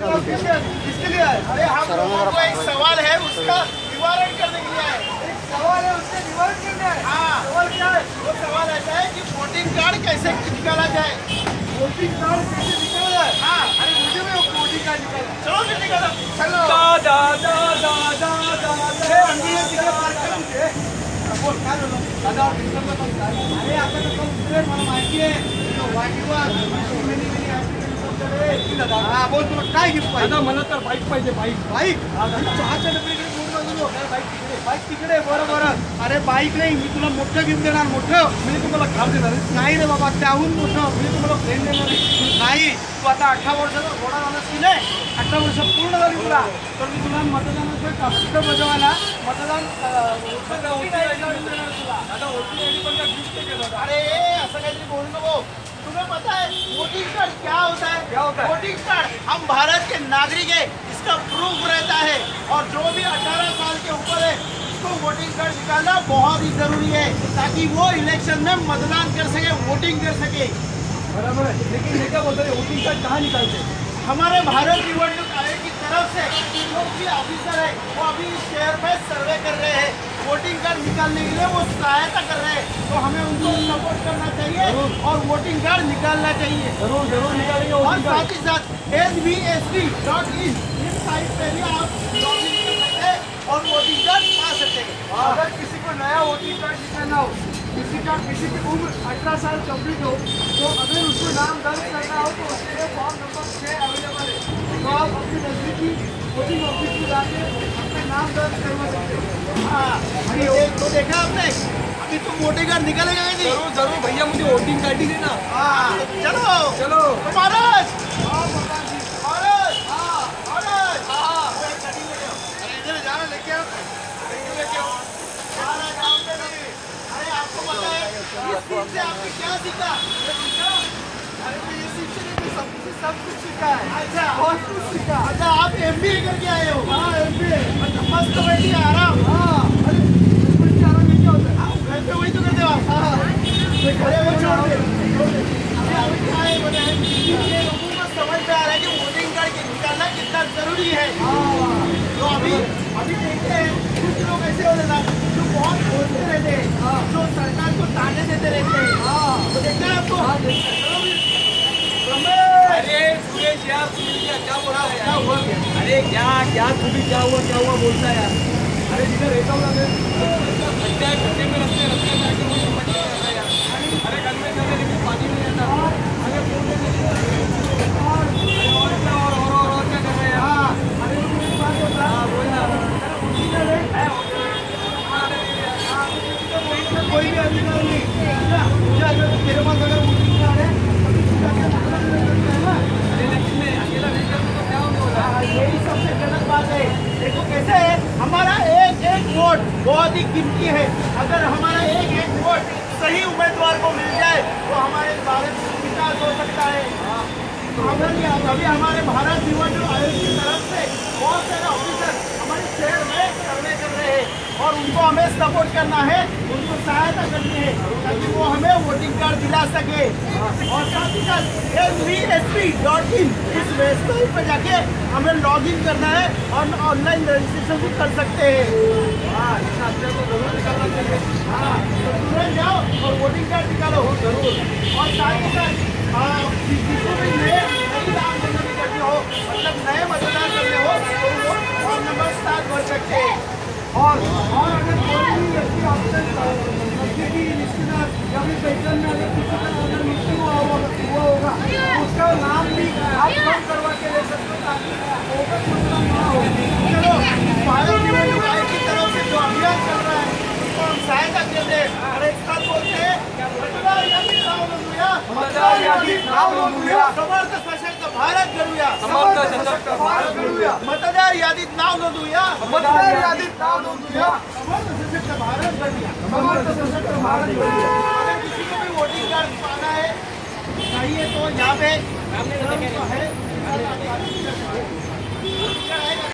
किसके लिए है? अरे हम लोगों को एक सवाल है, उसका निवारण करने के लिए है। एक सवाल है, उससे निवारण करना है। हाँ, सवाल क्या है? वो सवाल ऐसा है कि वोटिंग कार्ड कैसे निकाला जाए। वोटिंग कार्ड कैसे निकाला जाए? हाँ, अरे मुझे भी वोटिंग कार्ड निकालना। चलो फिर निकालो। चलो। दादा अरे आपण मला माहिती आहे हा बोल तुला काय गिफ्ट पाहिजे? मला तर बाईक पाहिजे. बाईक चहाच्या डब्याकडे बोर्ड लागलो बाईक तिकडे बरं अरे बाईक नाही, मी तुला मोठं गिफ्ट देणार. मोठं मी तुम्हाला कार देणार नाही रे बाबा, त्याहून मोठं मी तुम्हाला फ्रेंड देणार नाही. तू आता 18 वर्षाचा घोडा झालास की नाही, 18 वर्ष पूर्ण झाली तुला, तर मी तुला मतदानाचं हक्क बजावायला मतदान अरे असं काहीतरी बोलू नको. तुम्हें पता है वोटिंग कार्ड क्या होता है? वोटिंग कार्ड हम भारत के नागरिक है, इसका प्रूफ रहता है, और जो भी 18 साल के ऊपर है उसको वोटिंग कार्ड निकालना बहुत ही जरूरी है, ताकि वो इलेक्शन में मतदान कर सके, वोटिंग कर सके. बराबर है, लेकिन ये क्या बोलते हैं वोटिंग कार्ड कहाँ निकालते हैं? हमारे भारत निवडणूक आयोग की तरफ से जो भी ऑफिसर है वो अभी शहर में सर्वे कर रहे हैं, वोटिंग कार्ड निकालने के लिए वो सहायता कर रहे हैं, तो हमें उनको सपोर्ट करना चाहिए और वोटिंग कार्ड निकालना चाहिए. जरूर निकालेंगे. और साथ ही साथ svsp.in इस साइट पे भी आप लॉग इन कर सकते हैं और वोटिंग कार्ड पा सकते हैं. अगर किसी को नया वोटिंग कार्ड निकालना हो, किसी की उम्र 18 साल कंप्लीट हो, तो अगर उसको नाम दर्ज करना हो तो उसके लिए फॉर्म नंबर 6 अवेलेबल है. तो आप अपनी नजदीकी वोटिंग ऑफिस में जाके अपना नाम दर्ज करवा सकते हैं. हाँ, तो देखा आपने, अभी तुम वोटिंग कार्ड निकालेगा नहीं? जरूर भैया, मुझे वोटिंग कार्ड ही देना. हाँ, चलो महाराज. लेके आओ. इससे आपने क्या सीखा? अरे तो ये सीख नहीं, सब कुछ सीखा है. अच्छा, बहुत कुछ सीखा. अच्छा, आप MBA करके आए हो? हाँ, MBA. अच्छा, मस्त बैठिए आराम. हाँ, अरे आराम में क्या होता है? घर पे वही तो करते हो आप. हाँ, अरे वो छोड़ दे. अभी क्या है बताएं, ये लोगों को समझ में आ रहा है कि वोटिंग कार्ड निकालना कितना जरूरी है. तो अभी देखते हैं कुछ लोग ऐसे होते हैं जो बहुत बोलते रहते हैं, जो सरकार को ताने देते रहते हैं. तो देखना है आपको. अरे सुरेश यार, क्या बोल रहा है? क्या हुआ? अरे क्या तू भी क्या हुआ बोलता है यार. अरे जिधर रहता हूँ खड्डे में रस्ते में आके वो समझ नहीं आता यार. अरे घर में जाने लेकिन पानी नहीं आता. अरे और क्या कर रहे हैं? हाँ, बोलना. कोई भी अधिकार नहीं. अगर तेरे पास अगर वोटिंग कार्ड है लेकिन अकेला नहीं कर तो क्या होगा? यही सबसे गलत बात है. देखो कैसे है, हमारा एक वोट बहुत ही कीमती है. अगर हमारा एक वोट सही उम्मीदवार को मिल जाए तो हमारे भारत में विकास हो सकता है. अभी हमारे भारत निवडणूक आयोग की तरफ से बहुत सारे ऑफिसर हमारे शहर में सर्वे कर रहे हैं, और उनको हमें सपोर्ट करना है, उनको सहायता करनी है, ताकि वो हमें वोटिंग कार्ड दिला सके. और साथ ही साथ svsp.in इस वेबसाइट पर जाके हमें लॉग इन करना है और ऑनलाइन रजिस्ट्रेशन भी कर सकते हैं. हाँ, इस हफ्ते को जरूर निकालना चाहिए. हाँ, तो तुरंत जाओ और वोटिंग कार्ड निकालो जरूर. और साथ ही साथ जिसको भी नए नाम नोंदणी करनी हो, मतलब नए मतदान करने हो, तो वो फॉर्म नंबर 7 भर सकते हैं. और अगर कोई भी व्यक्ति ऑप्शन की रिश्तेदार या फिर पहचान में अगर किसी का अगर मृत्यु हुआ होगा तो उसका नाम भी आप कम करवा के ले सकते हो, ताकि मतदान ना हो. चलो, भारत निवडणूक आयोग की तरफ से जो अभियान चल रहा है उसको हम सहायता देते हैं. और एक साथ बोलते हैं, मतदार यादी नाव नोंदवूया, मतदार यादी नाव नोंदवूया, समर्थ सशक्त भारत घडवूया, समर्थ सशक्त भारत घडवूया, मतदार यादीत नाव नोंदवूया, मतदार यादीत नाव नोंदवूया, समर्थ सशक्त भारत घडवूया, समर्थ सशक्त भारत घडवूया. अगर किसी को भी वोटिंग कार्ड पाना है चाहिए तो यहाँ पे है.